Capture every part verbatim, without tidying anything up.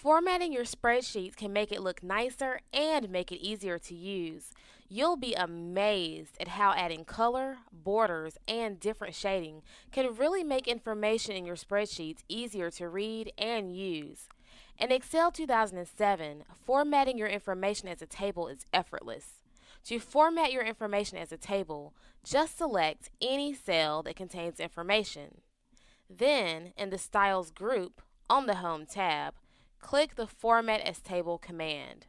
Formatting your spreadsheets can make it look nicer and make it easier to use. You'll be amazed at how adding color, borders, and different shading can really make information in your spreadsheets easier to read and use. In Excel two thousand seven, formatting your information as a table is effortless. To format your information as a table, just select any cell that contains information. Then, in the Styles group, on the Home tab, click the Format as Table command.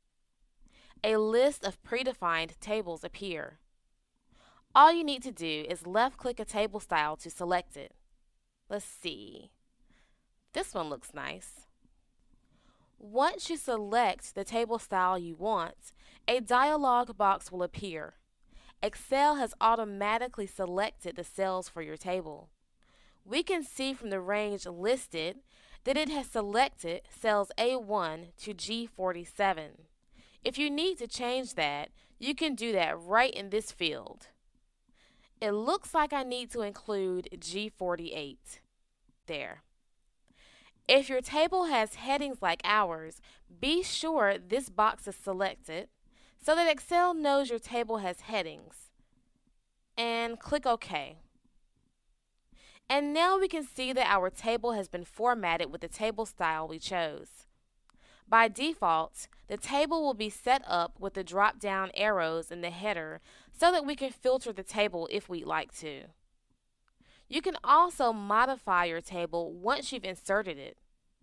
A list of predefined tables appear. All you need to do is left-click a table style to select it. Let's see. This one looks nice. Once you select the table style you want, a dialog box will appear. Excel has automatically selected the cells for your table. We can see from the range listed that it has selected cells A one to G forty-seven. If you need to change that, you can do that right in this field. It looks like I need to include G forty-eight. There. If your table has headings like ours, be sure this box is selected so that Excel knows your table has headings. And click OK. And now we can see that our table has been formatted with the table style we chose. By default, the table will be set up with the drop-down arrows in the header so that we can filter the table if we'd like to. You can also modify your table once you've inserted it.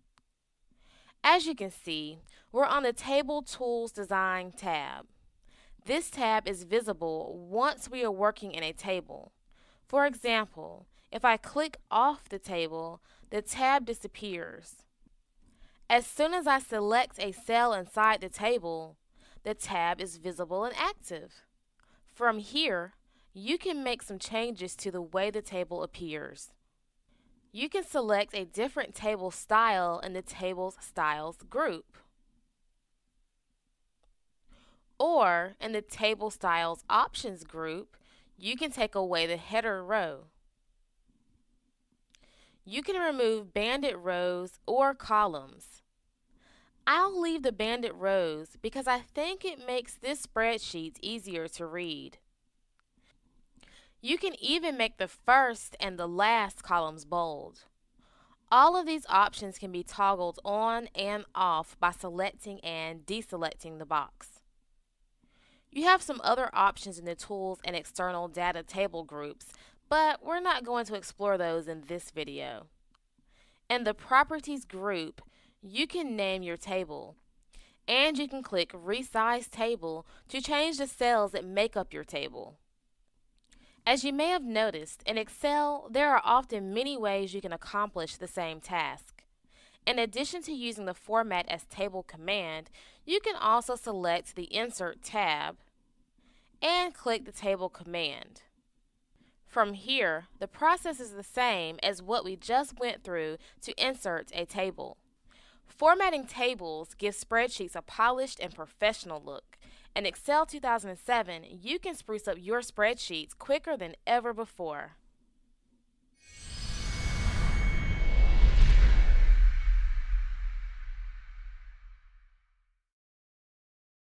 As you can see, we're on the Table Tools Design tab. This tab is visible once we are working in a table. For example, if I click off the table, the tab disappears. As soon as I select a cell inside the table, the tab is visible and active. From here, you can make some changes to the way the table appears. You can select a different table style in the Tables Styles group. Or in the Table Styles Options group, you can take away the header row. You can remove banded rows or columns. I'll leave the banded rows because I think it makes this spreadsheet easier to read. You can even make the first and the last columns bold. All of these options can be toggled on and off by selecting and deselecting the box. You have some other options in the Tools and External Data Table groups, but we're not going to explore those in this video. In the Properties group, you can name your table, and you can click Resize Table to change the cells that make up your table. As you may have noticed, in Excel, there are often many ways you can accomplish the same task. In addition to using the Format as Table command, you can also select the Insert tab and click the Table command. From here, the process is the same as what we just went through to insert a table. Formatting tables gives spreadsheets a polished and professional look. In Excel two thousand seven, you can spruce up your spreadsheets quicker than ever before.